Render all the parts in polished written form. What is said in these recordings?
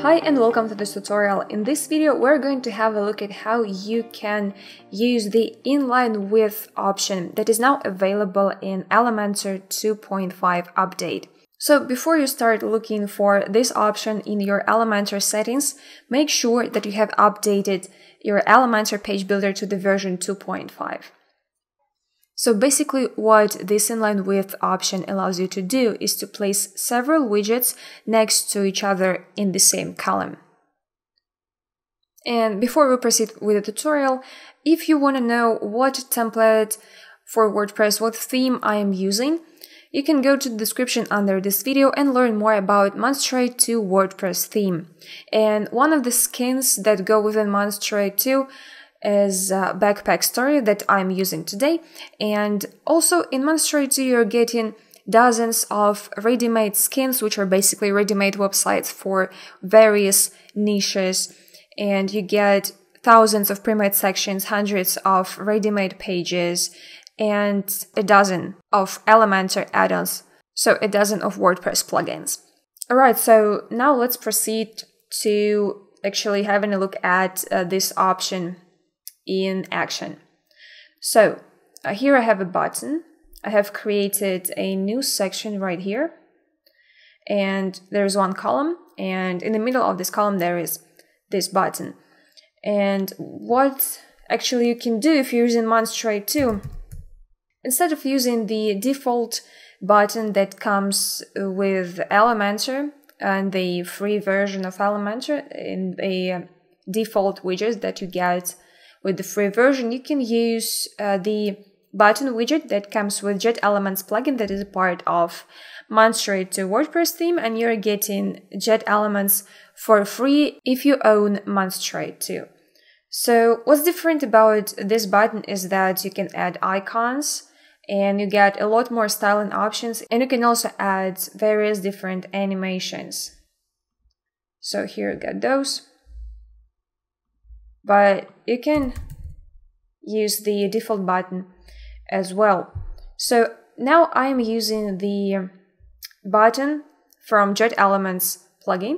Hi and welcome to this tutorial. In this video we're going to have a look at how you can use the Inline Width option that is now available in Elementor 2.5 update. So before you start looking for this option in your Elementor settings, make sure that you have updated your Elementor page builder to the version 2.5. So basically what this Inline Width option allows you to do is to place several widgets next to each other in the same column. And before we proceed with the tutorial, if you want to know what template for WordPress, what theme I am using, you can go to the description under this video and learn more about Monster 2 WordPress theme. And one of the skins that go within Monster 2 is Backpack Story that I'm using today. And also in Monster 2 you're getting dozens of ready-made skins, which are basically ready-made websites for various niches. And you get thousands of pre-made sections, hundreds of ready-made pages, and a dozen of Elementor add-ons, so a dozen of WordPress plugins. Alright, so now let's proceed to actually having a look at this option in action. So here I have a button. I have created a new section right here, and there's one column, and in the middle of this column there is this button. And what actually you can do if you're using Monster 2, instead of using the default button that comes with Elementor and the free version of Elementor in the default widgets that you get with the free version, you can use the button widget that comes with JetElements Plugin that is a part of Monster 2 WordPress theme, and you're getting JetElements for free if you own Monster 2. So what's different about this button is that you can add icons, and you get a lot more styling options, and you can also add various different animations. So here you got those. But you can use the default button as well. So now I'm using the button from JetElements plugin.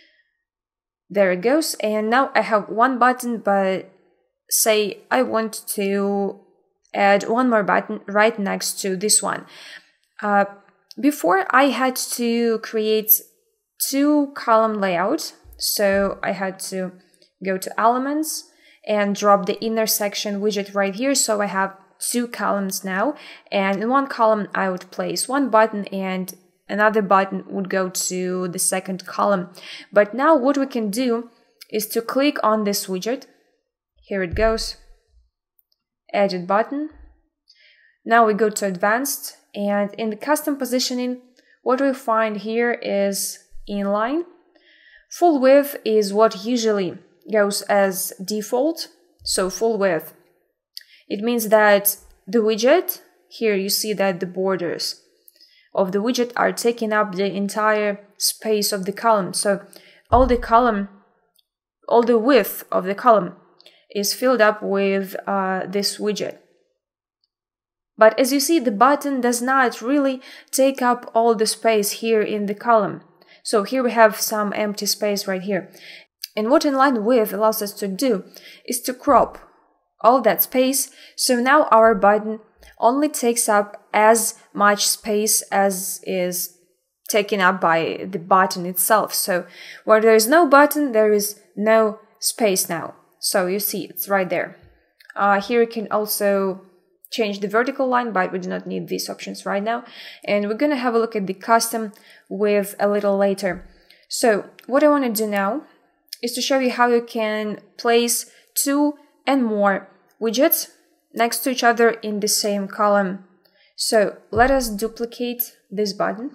There it goes. And now I have one button, but say I want to add one more button right next to this one. Before I had to create two column layout, so I had to go to Elements and drop the intersection widget right here, so I have two columns now, and in one column I would place one button and another button would go to the second column. But now what we can do is to click on this widget. Here it goes. Edit button. Now we go to Advanced, and in the custom positioning, what we find here is inline. Full width is what usually goes as default, so full width. It means that the widget, here you see that the borders of the widget are taking up the entire space of the column. So all the width of the column is filled up with this widget. But as you see, the button does not really take up all the space here in the column. So here we have some empty space right here. And what Inline Width allows us to do is to crop all that space, so now our button only takes up as much space as is taken up by the button itself. So where there is no button, there is no space now. So you see, it's right there. Here you can also change the vertical line, but we do not need these options right now. And we're going to have a look at the custom width a little later. So what I want to do now is to show you how you can place two and more widgets next to each other in the same column. So let us duplicate this button.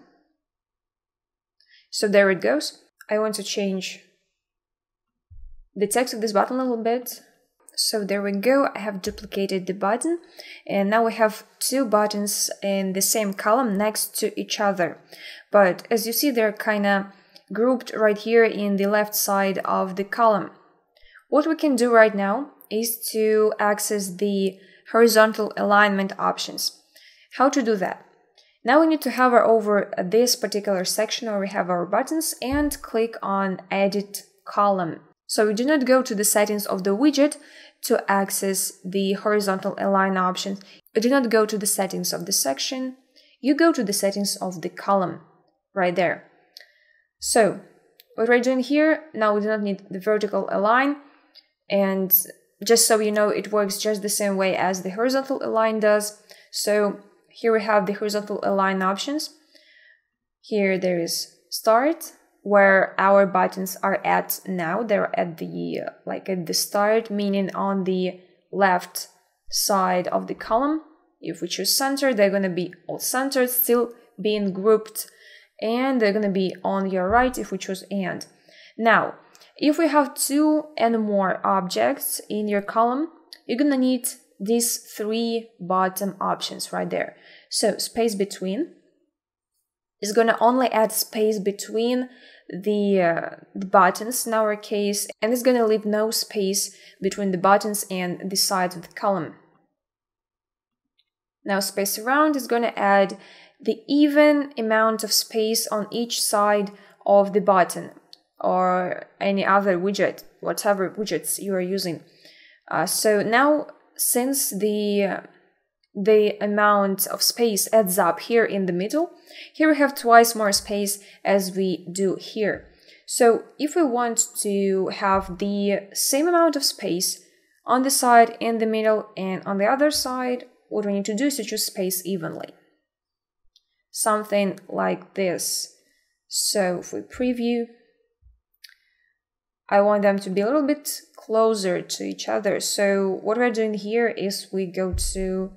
So there it goes. I want to change the text of this button a little bit. So there we go. I have duplicated the button, and now we have two buttons in the same column next to each other. But as you see, they're kind of grouped right here in the left side of the column. What we can do right now is to access the horizontal alignment options. How to do that? Now we need to hover over this particular section where we have our buttons and click on Edit Column. So we do not go to the settings of the widget to access the horizontal align options. You do not go to the settings of the section. You go to the settings of the column right there. So what we're doing here, now we do not need the vertical align, and just so you know, it works just the same way as the horizontal align does. So here we have the horizontal align options. Here there is start, where our buttons are at now. They're at the at the start, meaning on the left side of the column. If we choose center, they're going to be all centered, still being grouped, and they're going to be on your right if we choose and. Now, if we have 2 and more objects in your column, you're going to need these 3 bottom options right there. So space between is going to only add space between the buttons in our case, and it's going to leave no space between the buttons and the sides of the column. Now space around is going to add the even amount of space on each side of the button or any other widget, whatever widgets you are using. So now, since the amount of space adds up here in the middle, here we have twice more space as we do here. So if we want to have the same amount of space on the side, in the middle, and on the other side, what we need to do is to choose space evenly. Something like this. So if we preview, I want them to be a little bit closer to each other. So what we're doing here is we go to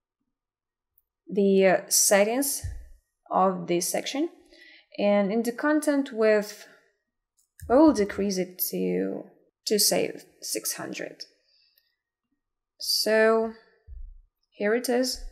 the settings of this section, and in the content width, we will decrease it to say 600. So here it is.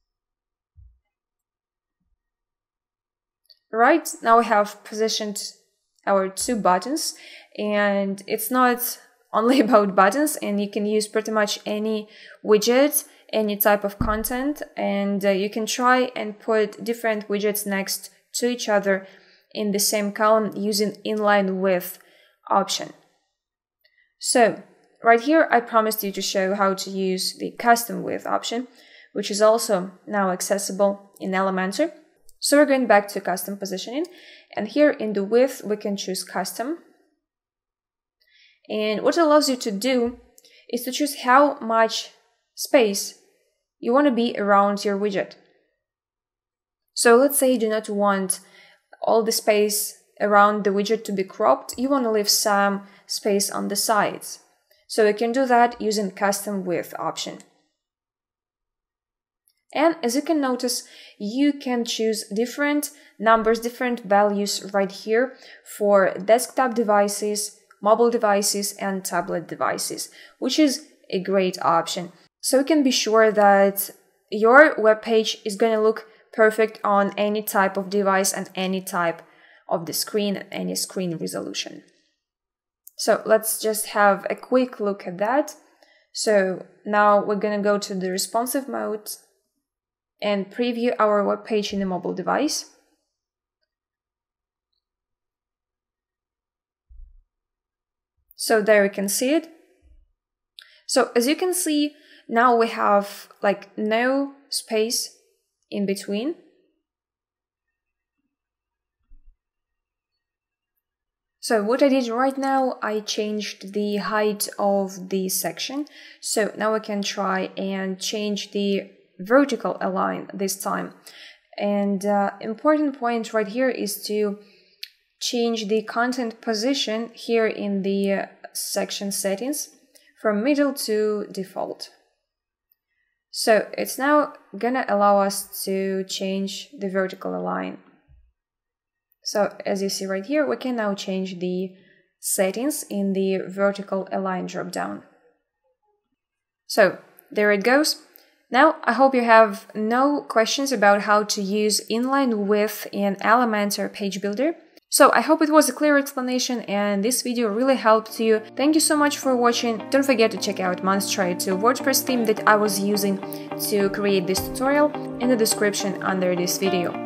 Right, now we have positioned our 2 buttons, and it's not only about buttons, and you can use pretty much any widget, any type of content, and you can try and put different widgets next to each other in the same column using Inline Width option. So right here I promised you to show how to use the custom width option, which is also now accessible in Elementor. So we're going back to custom positioning, and here in the width we can choose custom. And what it allows you to do is to choose how much space you want to be around your widget. So let's say you do not want all the space around the widget to be cropped, you want to leave some space on the sides. So you can do that using custom width option. And as you can notice, you can choose different numbers, different values right here for desktop devices, mobile devices, and tablet devices, which is a great option. So you can be sure that your web page is going to look perfect on any type of device and any type of the screen, any screen resolution. So let's just have a quick look at that. So now we're going to go to the responsive mode and preview our web page in a mobile device. So there we can see it. So as you can see, now we have no space in between. So what I did right now, I changed the height of the section. So now we can try and change the vertical align this time. And important point right here is to change the content position here in the section settings from middle to default. So it's now gonna allow us to change the vertical align. So as you see right here, we can now change the settings in the vertical align dropdown. So there it goes. Now, I hope you have no questions about how to use Inline Width in Elementor Page Builder. So I hope it was a clear explanation and this video really helped you. Thank you so much for watching. Don't forget to check out Monster, it's a WordPress theme that I was using to create this tutorial, in the description under this video.